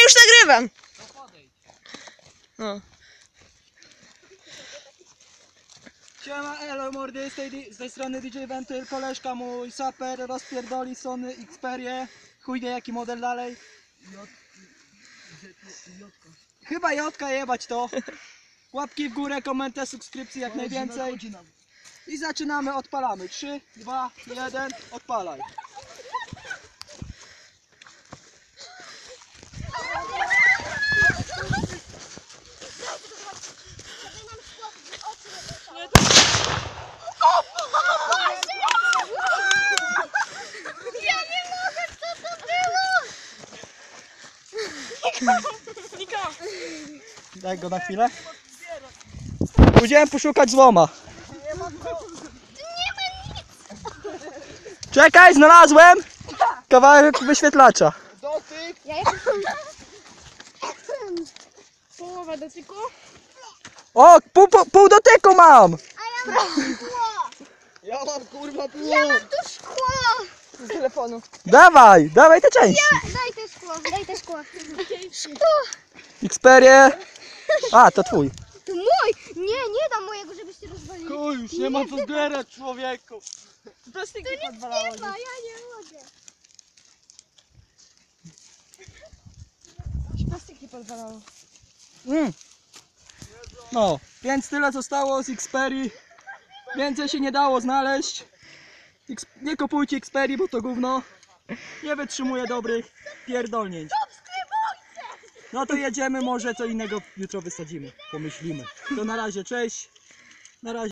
już nagrywam. No. Siema, elo mordy, z tej strony DJ Ventyl, koleżka mój, saper, rozpierdoli Sony Xperię, chuj wie jaki model dalej. Chyba Jotka, jebać to. Łapki w górę, komentarze, subskrypcje jak najwięcej. I zaczynamy, odpalamy. 3, 2, 1, odpalaj. Daj go na chwilę. Pójdziemy poszukać złoma. Czekaj, znalazłem kawałek wyświetlacza. Dotyk. Połowa dotyku. O, pół dotyku mam! Ja mam kurwa pół. Ja mam tu szkło. Z telefonu. Dawaj te części. Daj te szkło, daj te szkło. Szkło. Xperię. A, to twój. To mój. Nie dam mojego, żebyście rozwalili. Chuj, już nie ma co zbierać, człowieku. To nic nie ma, ja nie mogę. Plastiki podwalało. No, więc tyle zostało z Xperii. Więcej się nie dało znaleźć. Nie kupujcie Xperii, bo to gówno. Nie wytrzymuje dobrych pierdolnięć. No to jedziemy, może co innego jutro wysadzimy. Pomyślimy. To na razie, cześć. Na razie.